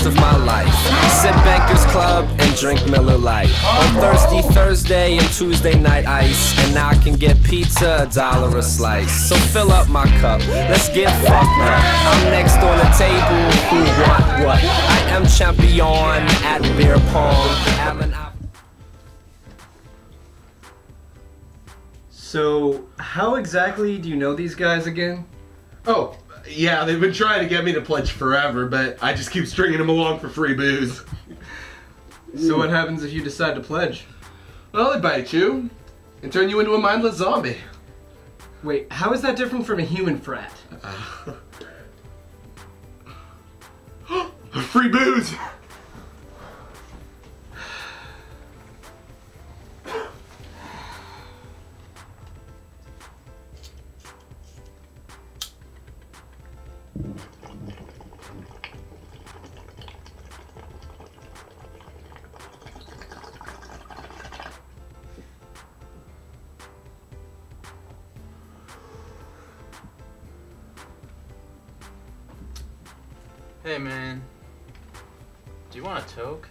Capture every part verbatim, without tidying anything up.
rest of my life. Sip Bankers Club and drink Miller Lite. On Thirsty Thursday and Tuesday night ice. And now I can get pizza, a dollar a slice. So fill up my cup, let's get fucked up. I'm next on the table, who want what? I am champion at beer pong. Alan, I So, how exactly do you know these guys again? Oh, yeah, they've been trying to get me to pledge forever, but I just keep stringing them along for free booze. So what happens if you decide to pledge? Well, they bite you and turn you into a mindless zombie. Wait, how is that different from a human frat? Uh, free booze! Hey man, do you want a toke?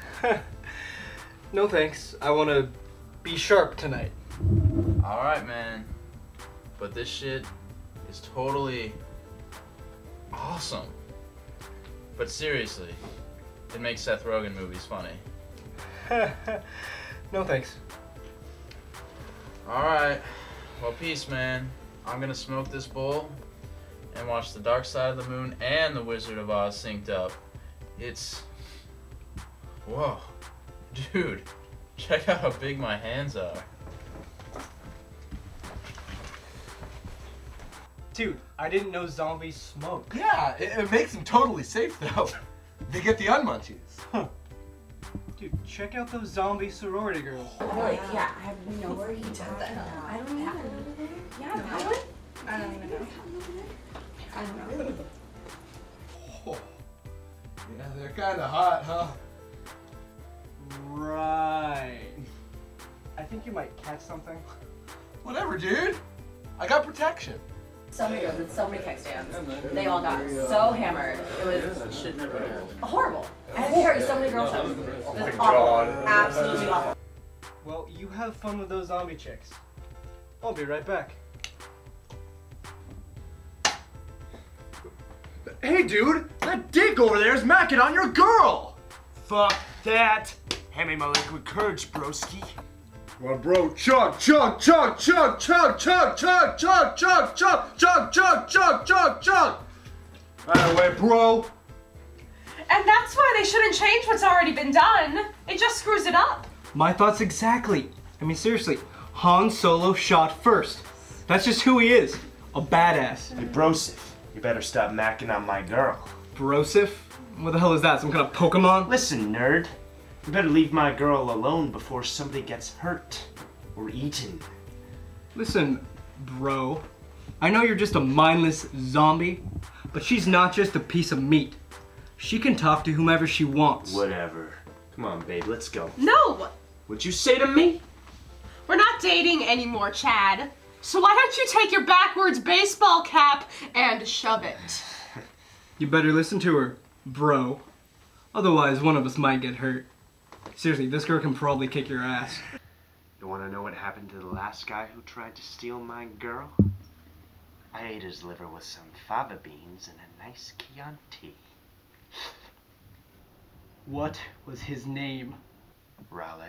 No thanks, I want to be sharp tonight. Alright man, but this shit is totally awesome. But seriously, it makes Seth Rogen movies funny. No thanks. Alright, well peace man. I'm gonna smoke this bowl and watch The Dark Side of the Moon and The Wizard of Oz synced up. It's... Whoa. Dude, check out how big my hands are. Dude, I didn't know zombies smoke. Yeah, it, it makes them totally safe though. They get the unmunchies. Huh. Dude, check out those zombie sorority girls. Oh, like, yeah, I have no where he did that. I don't either. Yeah, that one? I don't even know. I don't know. Oh. Yeah, they're kind of hot, huh? Right. I think you might catch something. Whatever, dude. I got protection. So many girls, it's so many keg stands. They all got so hammered. It was horrible. I had to carry so many girls home. It was awful. Absolutely awful. Well, you have fun with those zombie chicks. I'll be right back. Hey dude, that dick over there is macking on your girl! Fuck that! Hand me my liquid courage, broski. Well, bro, chug, chug, chug, chug, chug, chug, chug, chug, chug, chug, chug, chug, chug, chug, chug. Out of the way, bro. And that's why they shouldn't change what's already been done. It just screws it up. My thoughts exactly. I mean, seriously, Han Solo shot first. That's just who he is. A badass. Hey, Brosif, you better stop macking on my girl. Brosif? What the hell is that? Some kind of Pokemon? Listen, nerd. You better leave my girl alone before somebody gets hurt or eaten. Listen, bro. I know you're just a mindless zombie, but she's not just a piece of meat. She can talk to whomever she wants. Whatever. Come on, babe, let's go. No! What'd you say to me? We're not dating anymore, Chad. So why don't you take your backwards baseball cap and shove it? You better listen to her, bro. Otherwise, one of us might get hurt. Seriously, this girl can probably kick your ass. You wanna know what happened to the last guy who tried to steal my girl? I ate his liver with some fava beans and a nice Chianti. What was his name? Raleigh.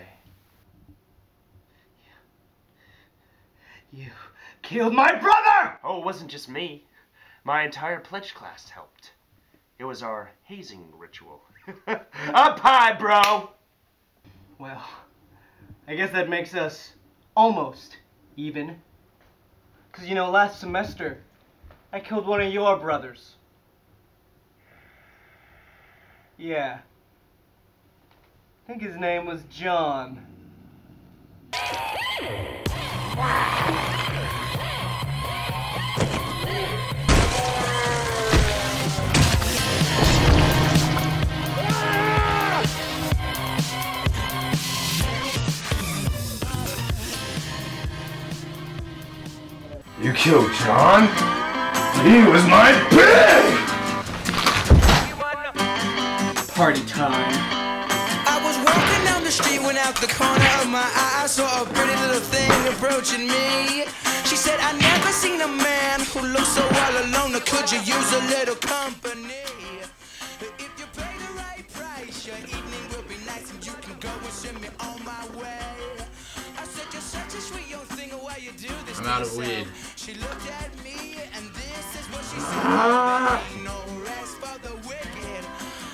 You killed my brother! Oh, it wasn't just me. My entire pledge class helped. It was our hazing ritual. Up high, bro! Well, I guess that makes us almost even. Because, you know, last semester, I killed one of your brothers. Yeah. I think his name was John. You killed John? He was my pig! party time. I was walking down the street when out the corner of my eye I saw a pretty little thing approaching me. She said, I never seen a man who looks so all alone. Could you use a little company? If you pay the right price, your evening will be nice and you can go and send me on my way. I said, you're such a sweet young thing, why you do this? I'm out of weed. She looked at me and this is what she said. Ain't no rest for the wicked.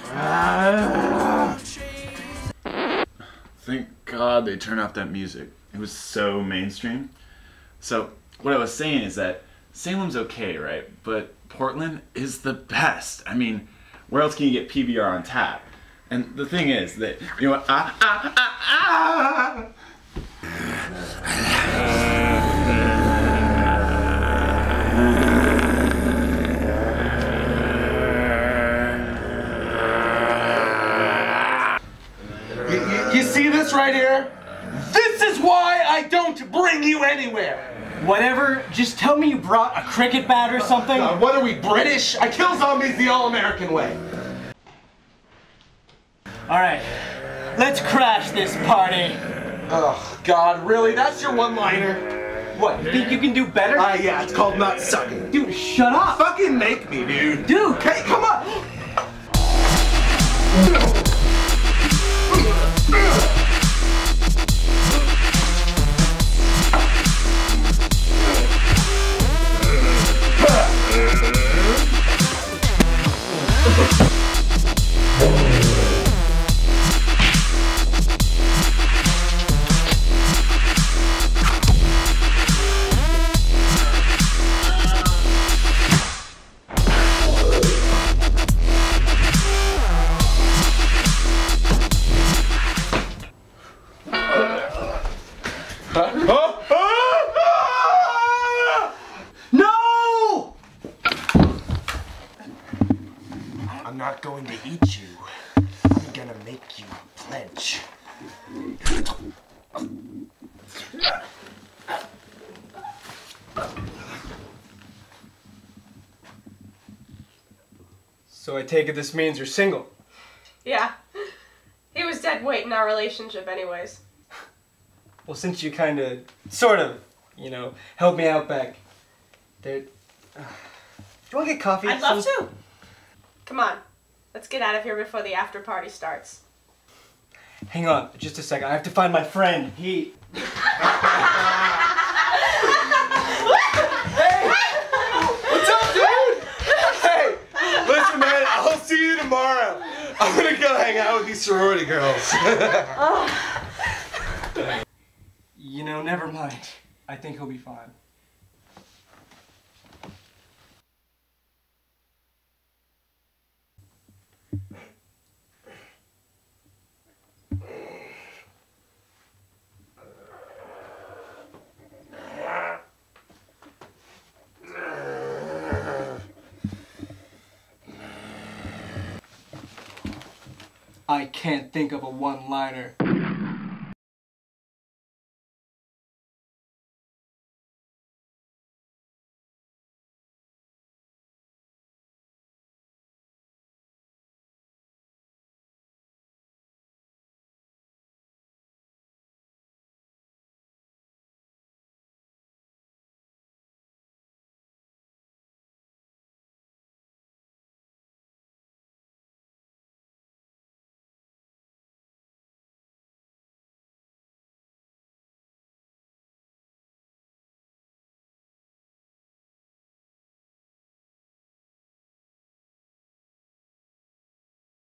Thank God they turned off that music. It was so mainstream. So what I was saying is that Salem's okay, right? But Portland is the best. I mean, where else can you get P B R on tap? And the thing is that, you know, ah, ah, ah, ah. You see this right here? This is why I don't bring you anywhere. Whatever, just tell me you brought a cricket bat or something. Uh, what are we, British? I kill zombies the all-American way. Alright, let's crash this party. Oh, God, really? That's your one-liner? What, you think you can do better? Ah, uh, yeah, it's called not sucking. Dude, shut up. Fucking make me, dude. Dude. Okay, come on. No! I'm not going to eat you. I'm gonna make you pledge. So I take it this means you're single. Yeah. He was dead weight in our relationship anyways. Well, since you kind of, sort of, you know, helped me out back there. Uh, do you want to get coffee? I'd love to. Come on. Let's get out of here before the after party starts. Hang on, just a second. I have to find my friend. He... Hey! What's up, dude? Hey! Listen, man, I'll see you tomorrow. I'm gonna go hang out with these sorority girls. You know, never mind. I think he'll be fine. I can't think of a one-liner.